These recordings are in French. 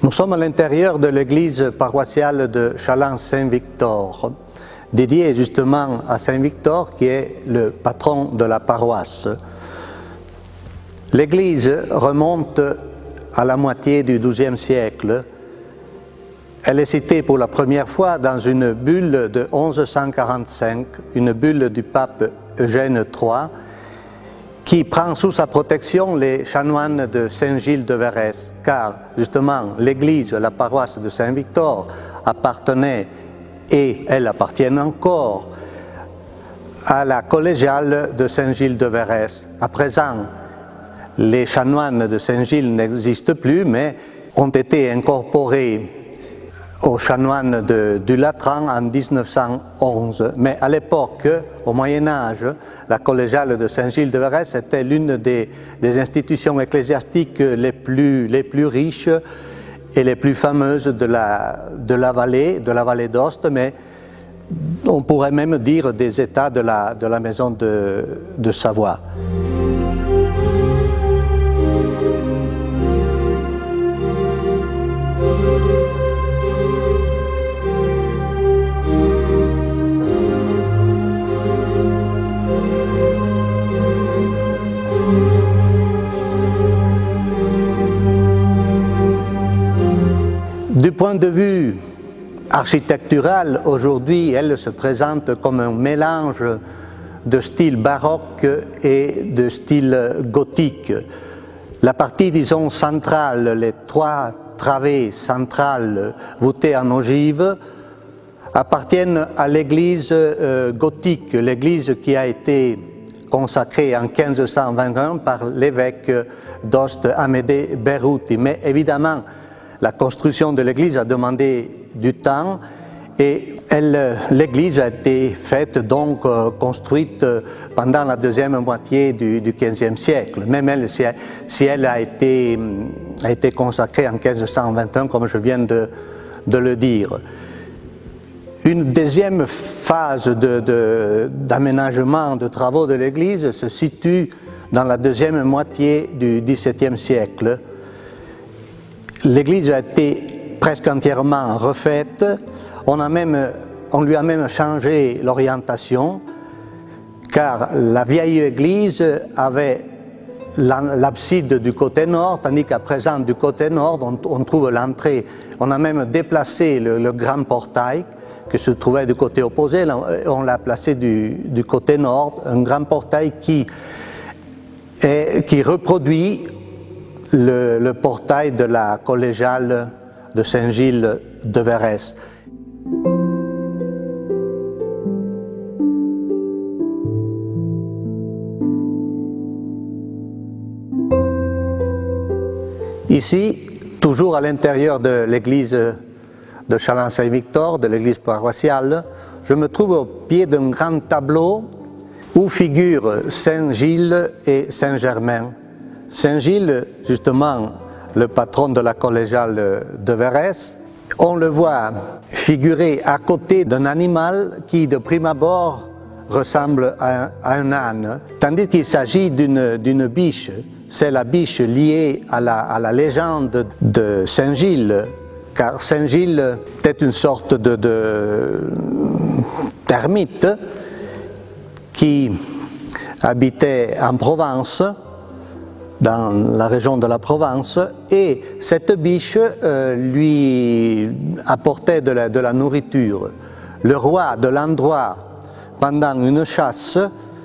Nous sommes à l'intérieur de l'église paroissiale de Challans-Saint-Victor, dédiée justement à Saint-Victor qui est le patron de la paroisse. L'église remonte à la moitié du XIIe siècle. Elle est citée pour la première fois dans une bulle de 1145, une bulle du pape Eugène III, qui prend sous sa protection les chanoines de Saint-Gilles de Verrès, car justement l'église, la paroisse de Saint-Victor appartenait, et elle appartient encore, à la collégiale de Saint-Gilles de Verrès. À présent, les chanoines de Saint-Gilles n'existent plus, mais ont été incorporés aux chanoines du Latran en 1911. Mais à l'époque, au Moyen-Âge, la collégiale de Saint-Gilles de Verrès était l'une des institutions ecclésiastiques les plus riches et les plus fameuses de la vallée d'Aoste, mais on pourrait même dire des États de la maison de Savoie. Du point de vue architectural, aujourd'hui, elle se présente comme un mélange de style baroque et de style gothique. La partie, disons, centrale, les trois travées centrales voûtées en ogive, appartiennent à l'église gothique, l'église qui a été consacrée en 1521 par l'évêque d'Oste Amédée Berruti. Mais évidemment, la construction de l'église a demandé du temps et l'église a été faite, donc construite pendant la deuxième moitié du XVe siècle. Même elle, si elle a été consacrée en 1521, comme je viens de le dire. Une deuxième phase d'aménagement, de travaux de l'église se situe dans la deuxième moitié du XVIIe siècle. L'église a été presque entièrement refaite, on lui a même changé l'orientation, car la vieille église avait l'abside du côté nord, tandis qu'à présent du côté nord on trouve l'entrée. On a même déplacé le grand portail qui se trouvait du côté opposé, on l'a placé du côté nord, un grand portail qui reproduit le portail de la collégiale de Saint-Gilles de Verrès. Ici, toujours à l'intérieur de l'église de Challans-Saint-Victor, de l'église paroissiale, je me trouve au pied d'un grand tableau où figurent Saint-Gilles et Saint-Germain. Saint-Gilles, justement, le patron de la collégiale de Verrès, on le voit figurer à côté d'un animal qui, de prime abord, ressemble à un âne, tandis qu'il s'agit d'une biche. C'est la biche liée à la légende de Saint-Gilles, car Saint-Gilles était une sorte d'ermite qui habitait en Provence, dans la région de la Provence, et cette biche lui apportait de la nourriture. Le roi de l'endroit, pendant une chasse,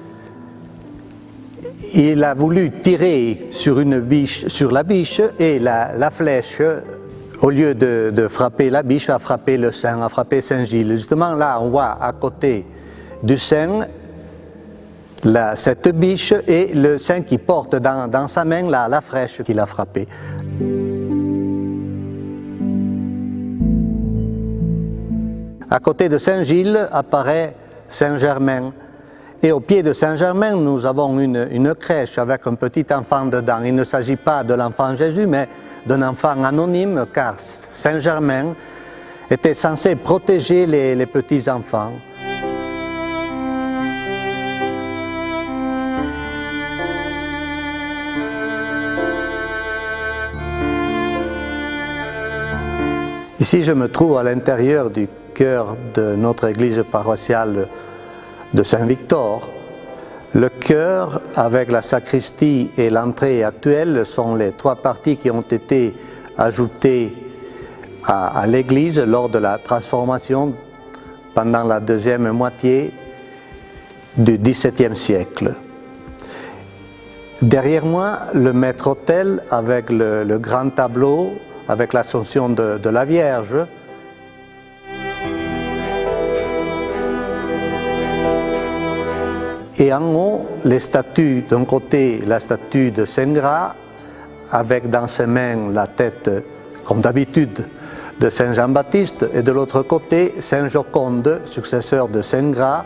il a voulu tirer sur la biche, et la flèche, au lieu de frapper la biche, a frappé le sein, a frappé Saint-Gilles. Justement là, on voit à côté du sein cette biche et le saint qui porte dans sa main la flèche qu'il a frappée. À côté de Saint-Gilles apparaît Saint-Germain. Et au pied de Saint-Germain, nous avons une crèche avec un petit enfant dedans. Il ne s'agit pas de l'enfant Jésus, mais d'un enfant anonyme, car Saint-Germain était censé protéger les petits-enfants. Ici, je me trouve à l'intérieur du chœur de notre église paroissiale de Saint-Victor. Le chœur, avec la sacristie et l'entrée actuelle, sont les trois parties qui ont été ajoutées à l'église lors de la transformation pendant la deuxième moitié du XVIIe siècle. Derrière moi, le maître-autel avec le grand tableau, avec l'Assomption de la Vierge. Et en haut, les statues, d'un côté la statue de Saint Gras, avec dans ses mains la tête, comme d'habitude, de Saint Jean-Baptiste, et de l'autre côté, Saint Joconde, successeur de Saint Gras.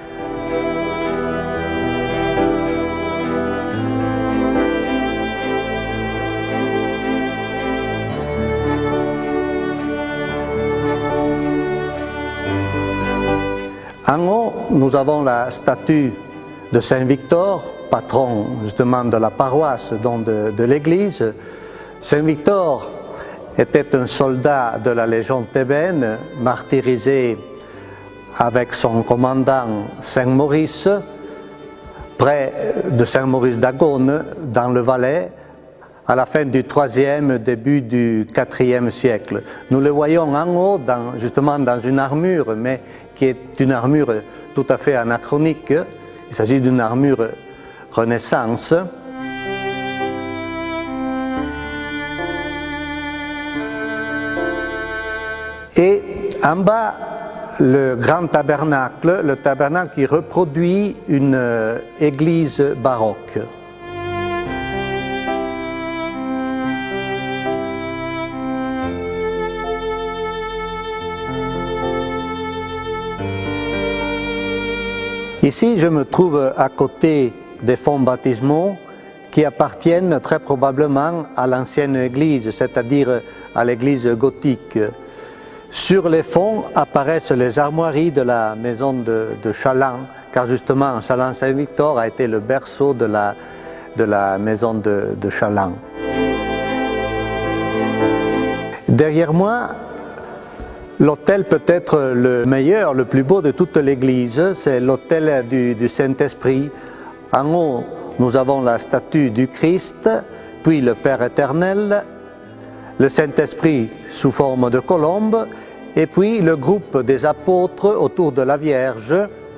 En haut, nous avons la statue de Saint Victor, patron justement de la paroisse, donc de l'église. Saint Victor était un soldat de la Légion thébaine, martyrisé avec son commandant Saint Maurice, près de Saint Maurice d'Agone, dans le Valais, à la fin du IIIe, début du IVe siècle. Nous le voyons en haut, justement dans une armure, mais qui est une armure tout à fait anachronique. Il s'agit d'une armure Renaissance. Et en bas, le grand tabernacle, le tabernacle qui reproduit une église baroque. Ici, je me trouve à côté des fonts baptismaux qui appartiennent très probablement à l'ancienne église, c'est-à-dire à l'église gothique. Sur les fonts apparaissent les armoiries de la maison de Chaland, car justement Chaland-Saint-Victor a été le berceau de la maison de Chaland. Derrière moi, l'autel peut-être le meilleur, le plus beau de toute l'église, c'est l'autel du Saint-Esprit. En haut, nous avons la statue du Christ, puis le Père éternel, le Saint-Esprit sous forme de colombe, et puis le groupe des apôtres autour de la Vierge,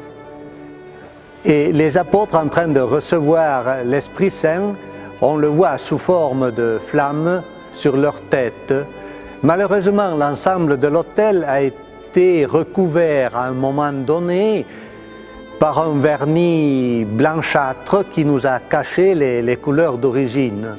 et les apôtres en train de recevoir l'Esprit Saint, on le voit sous forme de flammes sur leur tête. Malheureusement, l'ensemble de l'autel a été recouvert à un moment donné par un vernis blanchâtre qui nous a caché les couleurs d'origine.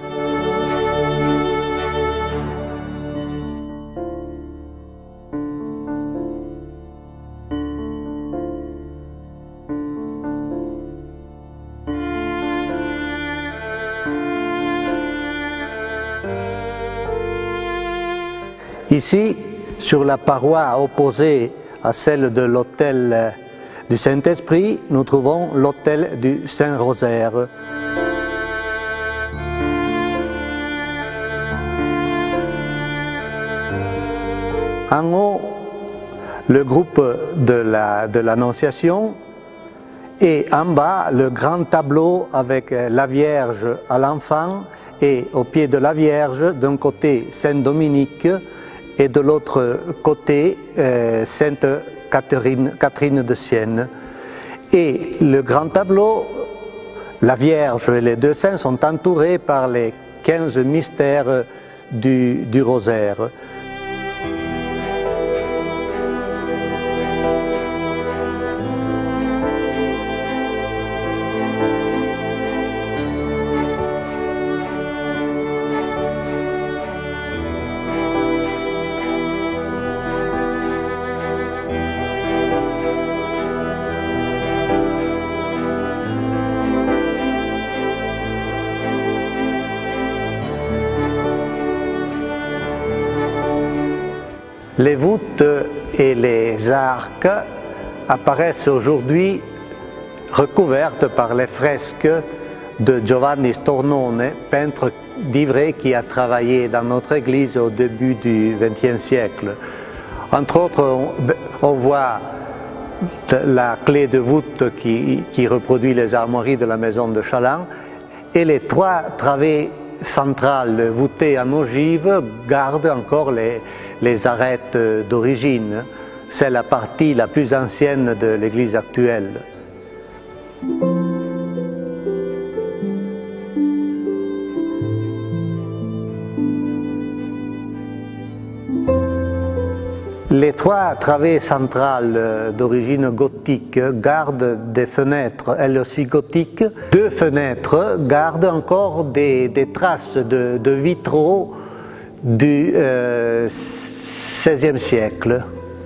Ici, sur la paroi opposée à celle de l'autel du Saint-Esprit, nous trouvons l'autel du Saint-Rosaire. En haut, le groupe de l'Annonciation, et en bas, le grand tableau avec la Vierge à l'enfant, et au pied de la Vierge, d'un côté Saint-Dominique, et de l'autre côté, Sainte Catherine de Sienne. Et le grand tableau, la Vierge et les deux saints sont entourés par les 15 mystères du rosaire. Les voûtes et les arcs apparaissent aujourd'hui recouvertes par les fresques de Giovanni Stornone, peintre d'Ivray qui a travaillé dans notre église au début du XXe siècle. Entre autres, on voit la clé de voûte qui reproduit les armoiries de la maison de Chaland, et les trois travées centrales voûtées en ogive gardent encore les arêtes d'origine. C'est la partie la plus ancienne de l'église actuelle. Les trois travées centrales d'origine gothique gardent des fenêtres, elles aussi gothiques. Deux fenêtres gardent encore des traces de vitraux du XVIe siècle.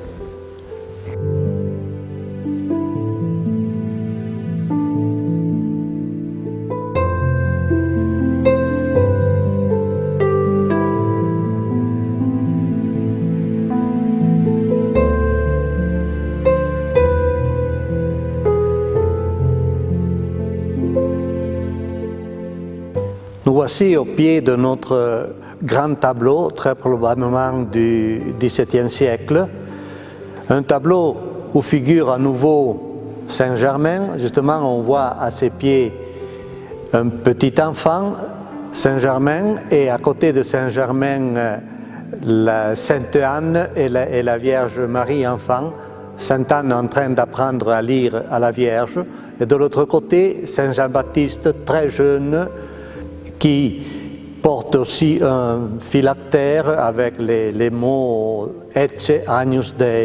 Nous voici au pied de notre grand tableau, très probablement du XVIIe siècle. Un tableau où figure à nouveau Saint-Germain. Justement, on voit à ses pieds un petit enfant, Saint-Germain, et à côté de Saint-Germain, la Sainte Anne et la Vierge Marie enfant. Sainte Anne en train d'apprendre à lire à la Vierge. Et de l'autre côté, Saint Jean-Baptiste, très jeune, qui porte aussi un phylactère avec les mots « Ecce Agnus Dei ».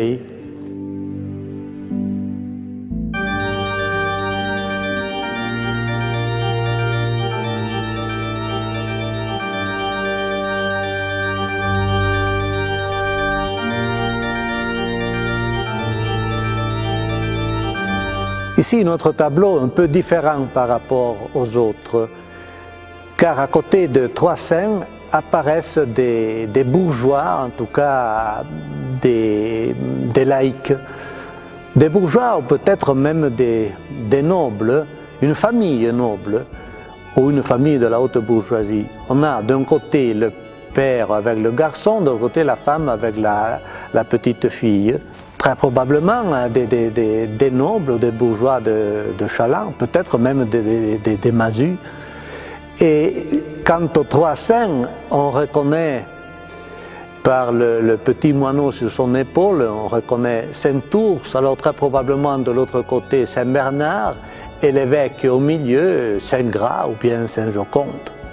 Ici, notre tableau est un peu différent par rapport aux autres, car à côté de trois saints apparaissent des bourgeois, en tout cas des laïcs, des bourgeois ou peut-être même des nobles, une famille noble ou une famille de la haute bourgeoisie. On a d'un côté le père avec le garçon, de l'autre côté la femme avec la petite fille. Très probablement des nobles, des bourgeois de Chaland, peut-être même des masus. Et quant aux trois saints, on reconnaît par le petit moineau sur son épaule, on reconnaît Saint-Ours, alors très probablement de l'autre côté Saint-Bernard, et l'évêque au milieu, Saint-Gras ou bien Saint-Joconde.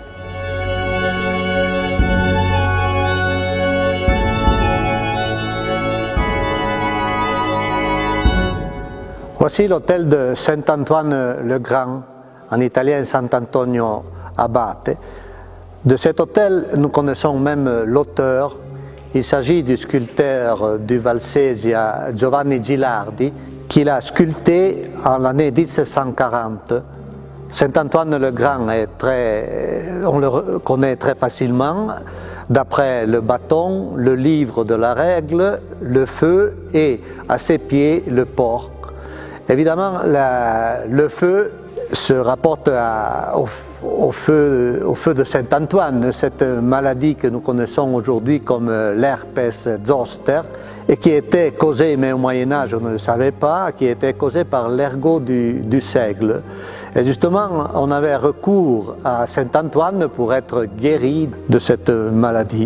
Voici l'hôtel de Saint-Antoine le Grand, en italien Sant'Antonio Abate. De cet hôtel, nous connaissons même l'auteur. Il s'agit du sculpteur du Valsesia Giovanni Gilardi, qui l'a sculpté en l'année 1740. Saint-Antoine le Grand on le connaît très facilement, d'après le bâton, le livre de la règle, le feu et à ses pieds le porc. Évidemment, le feu se rapporte au feu de Saint-Antoine, cette maladie que nous connaissons aujourd'hui comme l'herpès zoster, et qui était causée, mais au Moyen-Âge on ne le savait pas, qui était causée par l'ergot du seigle. Et justement, on avait recours à Saint-Antoine pour être guéri de cette maladie.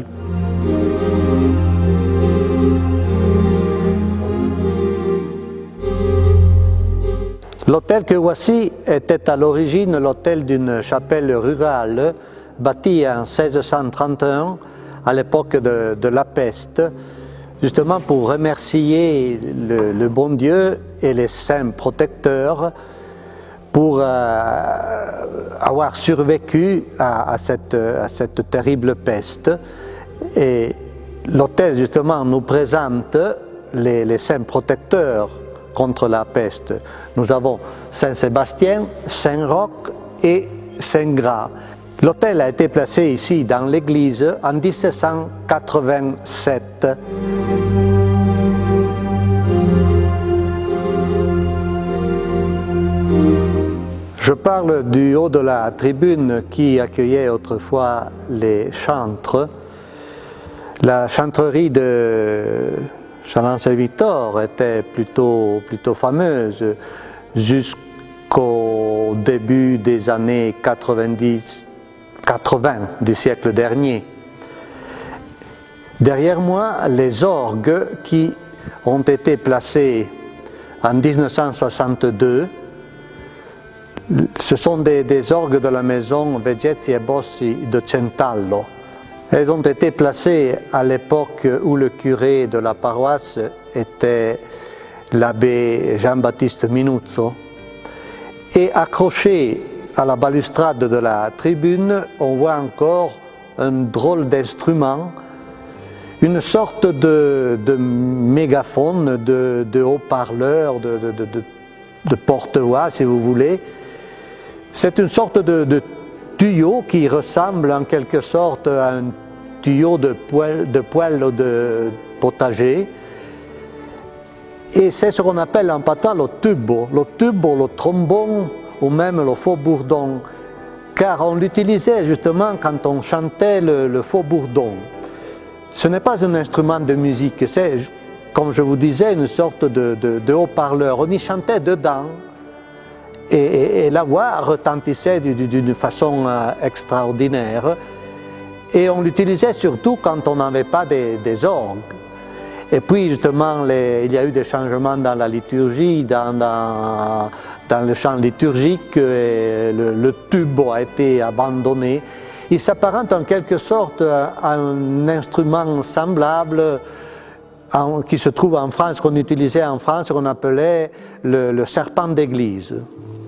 L'hôtel que voici était à l'origine l'hôtel d'une chapelle rurale bâtie en 1631 à l'époque de la peste, justement pour remercier le bon Dieu et les saints protecteurs pour avoir survécu à cette terrible peste. Et l'hôtel justement nous présente les saints protecteurs contre la peste. Nous avons Saint-Sébastien, Saint-Roch et Saint-Gras. L'autel a été placé ici dans l'église en 1787. Je parle du haut de la tribune qui accueillait autrefois les chantres. La chantrerie de Chalon-Saint-Victor était plutôt fameuse jusqu'au début des années 80 du siècle dernier. Derrière moi, les orgues qui ont été placés en 1962, ce sont des orgues de la maison Vegetti e Bossi de Centallo. Elles ont été placées à l'époque où le curé de la paroisse était l'abbé Jean-Baptiste Minuzzo. Et accrochées à la balustrade de la tribune, on voit encore un drôle d'instrument, une sorte de mégaphone, de haut-parleur, de porte-voix si vous voulez. C'est une sorte de tuyau qui ressemble en quelque sorte à un tuyau de poêle de potager. Et c'est ce qu'on appelle en patin le tubo, le trombone ou même le faux-bourdon, car on l'utilisait justement quand on chantait le faux-bourdon. Ce n'est pas un instrument de musique, c'est, comme je vous disais, une sorte de haut-parleur. On y chantait dedans et la voix retentissait d'une façon extraordinaire. Et on l'utilisait surtout quand on n'avait pas des orgues. Et puis justement, il y a eu des changements dans la liturgie, dans le chant liturgique, et le tubo a été abandonné. Il s'apparente en quelque sorte à un instrument semblable qui se trouve en France, qu'on utilisait en France, qu'on appelait le serpent d'église.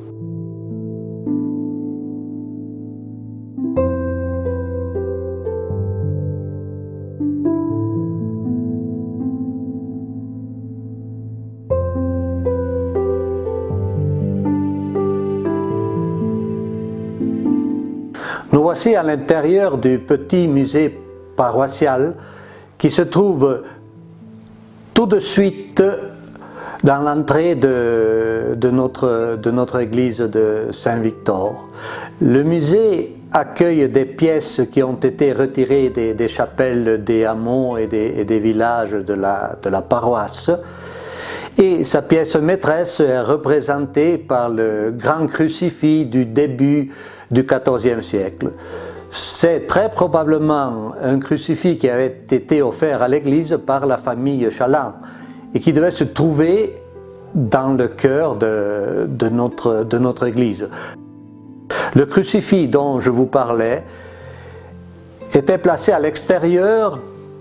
Nous voici à l'intérieur du petit musée paroissial qui se trouve tout de suite dans l'entrée de notre église de Saint-Victor. Le musée accueille des pièces qui ont été retirées des chapelles des hameaux et des villages de la paroisse. Et sa pièce maîtresse est représentée par le grand crucifix du début du XIVe siècle. C'est très probablement un crucifix qui avait été offert à l'église par la famille Chalin et qui devait se trouver dans le cœur de notre église. Le crucifix dont je vous parlais était placé à l'extérieur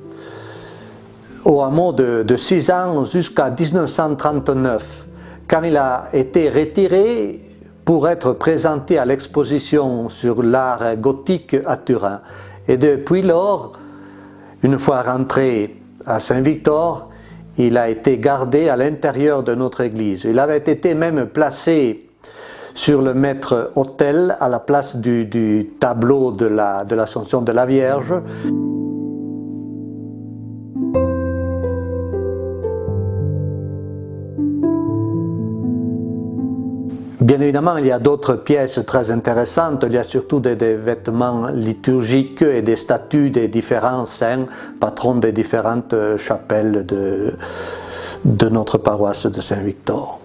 au hameau de 6 ans jusqu'à 1939, quand il a été retiré pour être présenté à l'exposition sur l'art gothique à Turin. Et depuis lors, une fois rentré à Saint-Victor, il a été gardé à l'intérieur de notre église. Il avait été même placé sur le maître-autel à la place du tableau de l'Assomption de la Vierge. Bien évidemment, il y a d'autres pièces très intéressantes. Il y a surtout des vêtements liturgiques et des statues des différents saints, patrons des différentes chapelles de notre paroisse de Saint-Victor.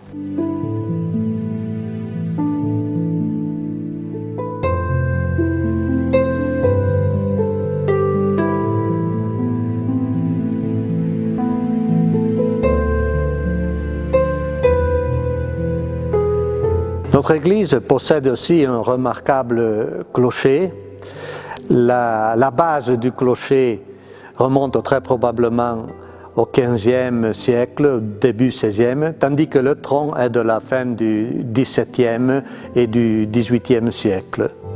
Notre église possède aussi un remarquable clocher. La base du clocher remonte très probablement au XVe siècle, début XVIe, tandis que le tronc est de la fin du XVIIe et du XVIIIe siècle.